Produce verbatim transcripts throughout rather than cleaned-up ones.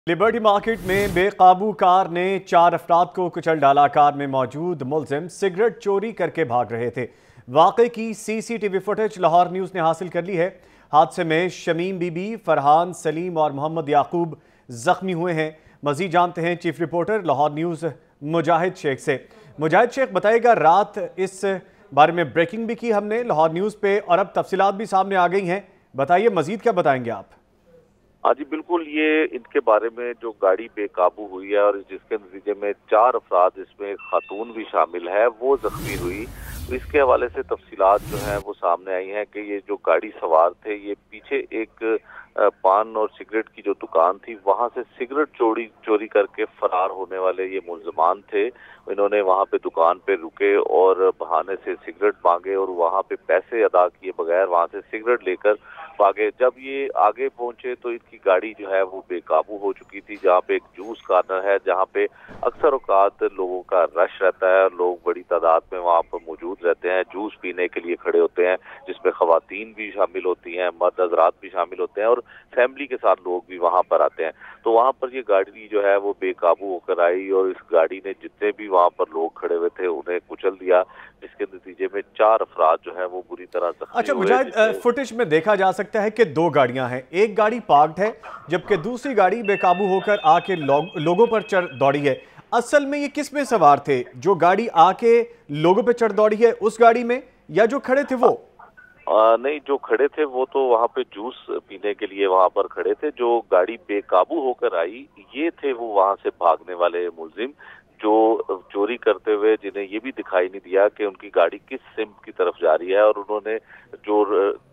Liberty market में बेकाबू car ने चार अफराद को कुचल डाला। कार में मौजूद मुलजिम सिगरेट चोरी करके भाग रहे थे। वाक़े की सीसीटीवी फुटेज लाहौर न्यूज़ ने हासिल कर ली है। हादसे में शमीम बीबी, फरहान, सलीम और मोहम्मद याकूब जख्मी हुए हैं। मजीद जानते हैं chief reporter Lahore news Mujahid Sheikh से। मुजाहिद शेख, बताइएगा, रात इस बारे में ब्रेकिंग भी की हमने लाहौर न्यूज़ पे और अब तफसीलात भी सामने आ गई हैं। बताइए मजीद क्या बताएंगे आप? हाँ जी बिल्कुल, ये इनके बारे में जो गाड़ी बेकाबू हुई है और जिसके नतीजे में चार अफराद, इसमें खातून भी शामिल है, वो जख्मी हुई। तो इसके हवाले से तफसीलात जो हैं वो सामने आई हैं कि ये जो गाड़ी सवार थे, ये पीछे एक पान और सिगरेट की जो दुकान थी, वहां से सिगरेट चोरी चोरी करके फरार होने वाले ये मुलजमान थे। इन्होंने वहां पे दुकान पे रुके और बहाने से सिगरेट मांगे और वहां पे पैसे अदा किए बगैर वहां से सिगरेट लेकर भागे। जब ये आगे पहुंचे तो इनकी गाड़ी जो है वो बेकाबू हो चुकी थी। जहाँ पे एक जूस कॉर्नर है, जहाँ पे अक्सर औकात लोगों का रश रहता है, लोग बड़ी तादाद में वहाँ पर मौजूद रहते हैं, जूस पीने के लिए खड़े होते हैं, जिसमें खवातीन भी शामिल होती हैं, मर्द हजरात भी शामिल होते हैं और फैमिली के साथ लोग भी वहाँ पर आते हैं। तो वहाँ पर ये गाड़ी जो है वो बेकाबू होकर आई और इस गाड़ी ने जितने भी वहाँ पर लोग खड़े हुए थे उन्हें कुचल दिया, जिसके नतीजे में चार अफराद जो है वो बुरी तरह जख्मी अच्छा मुजाहिद, फुटेज में देखा जा सकता है कि दो गाड़ियां हैं, एक गाड़ी पार्क्ड है जबकि दूसरी गाड़ी बेकाबू होकर आके लो, लोगों पर चढ़ दौड़ी है। असल में ये किस में सवार थे? जो गाड़ी आके लोगों पे चढ़ दौड़ी है उस गाड़ी में, या जो खड़े थे वो? आ, नहीं, जो खड़े थे वो तो वहाँ पे जूस पीने के लिए वहाँ पर खड़े थे। जो गाड़ी बेकाबू होकर आई, ये थे वो वहाँ से भागने वाले मुलजिम जो चोरी करते हुए, जिन्हें ये भी दिखाई नहीं दिया कि उनकी गाड़ी किस सिम की तरफ जा रही है, और उन्होंने जो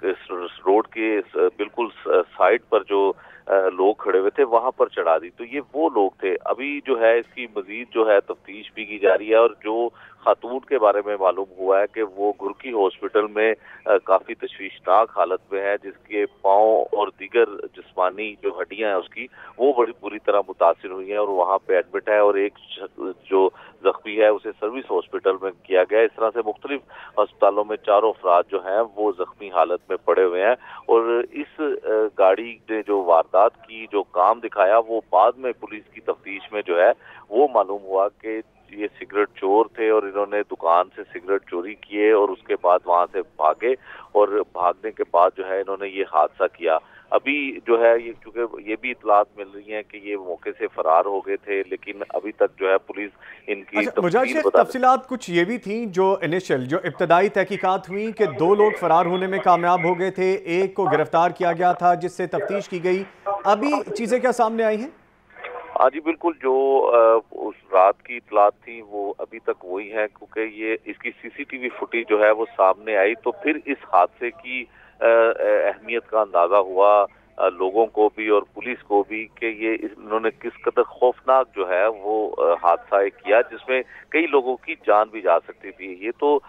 रोड के बिल्कुल साइड पर जो लोग खड़े हुए थे वहां पर चढ़ा दी। तो ये वो लोग थे। अभी जो है इसकी मजीद जो है तफ्तीश भी की जा रही है और जो खातून के बारे में मालूम हुआ है कि वो गुरकी हॉस्पिटल में काफी तशवीशनाक हालत में है, जिसके पांव और दीगर जिस्मानी जो हड्डियां हैं उसकी वो बड़ी बुरी तरह मुतासिर हुई हैं और वहां पे एडमिट है, और एक जो जख्मी है उसे सर्विस हॉस्पिटल में किया गया। इस तरह से मुख्तलिफ अस्पतालों में चारों अफराद जो हैं वो जख्मी हालत में पड़े हुए हैं। और इस गाड़ी ने जो वारदात की जो काम दिखाया, वो बाद में पुलिस की तफ्तीश में जो है वो मालूम हुआ कि ये सिगरेट चोर थे और इन्होंने दुकान से सिगरेट चोरी किए और उसके बाद वहां से भागे, और भागने के बाद जो है इन्होंने ये हादसा किया। अभी जो है ये, क्योंकि ये भी इतलात मिल रही हैं कि ये मौके से फरार हो गए थे, लेकिन अभी तक जो है पुलिस इनकी अच्छा, मुझे तफसीलात कुछ ये भी थी जो इनिशियल जो इब्तदाई तहकीकात हुई कि दो लोग फरार होने में कामयाब हो गए थे, एक को गिरफ्तार किया गया था जिससे तफ्तीश की गई। अभी चीजें क्या सामने आई हैं? हाँ जी बिल्कुल, जो उस रात की इतलात थी वो अभी तक वही है, क्योंकि ये इसकी सीसीटीवी फुटेज जो है वो सामने आई तो फिर इस हादसे की अहमियत का अंदाजा हुआ लोगों को भी और पुलिस को भी कि ये इन्होंने किस कदर खौफनाक जो है वो हादसा किया, जिसमें कई लोगों की जान भी जा सकती थी। ये तो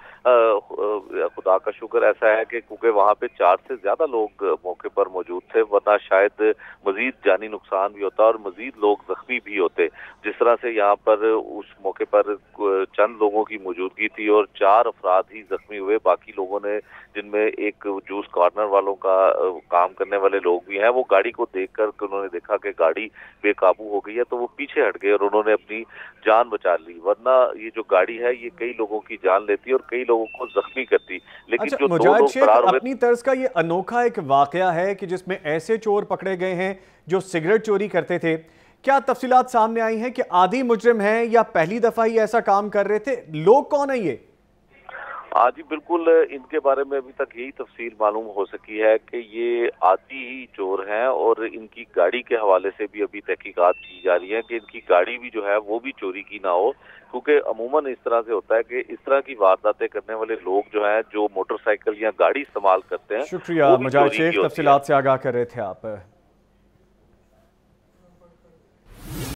खुदा का शुक्र ऐसा है कि क्योंकि वहाँ पे चार से ज्यादा लोग मौके पर मौजूद थे, वरना शायद मजीद जानी नुकसान भी होता और मजीद लोग जख्मी भी होते। जिस तरह से यहाँ पर उस मौके पर चंद लोगों की मौजूदगी थी और चार अफराद ही जख्मी हुए। बाकी लोगों ने, जिनमें एक जूस कॉर्नर वालों का काम करने वाले लोग भी हैं, वो गाड़ी को देखकर उन्होंने देखा कि गाड़ी बेकाबू हो गई है तो वो पीछे हट गए और उन्होंने अपनी जान बचा ली, वरना ये जो गाड़ी है ये कई लोगों की जान लेती और कई लोगों को जख्मी करती। लेकिन अच्छा, जो दो लोग फरार हुए, अपनी तर्ज का ये अनोखा एक वाकया है कि जिसमें ऐसे चोर पकड़े गए हैं जो सिगरेट चोरी करते थे। क्या तफसीलात सामने आई हैं कि आदी मुजरिम हैं या पहली दफा ही ऐसा काम कर रहे थे? लोग कौन है ये? हाँ जी बिल्कुल, इनके बारे में अभी तक यही तफसील मालूम हो सकी है कि ये आती ही चोर हैं, और इनकी गाड़ी के हवाले से भी अभी तहकीकात की जा रही है कि इनकी गाड़ी भी जो है वो भी चोरी की ना हो, क्योंकि अमूमन इस तरह से होता है कि इस तरह की वारदातें करने वाले लोग जो हैं, जो मोटरसाइकिल या गाड़ी इस्तेमाल करते हैं। शुक्रिया मुजाहिद शेख, तफसीलात से आगाह कर रहे थे आप।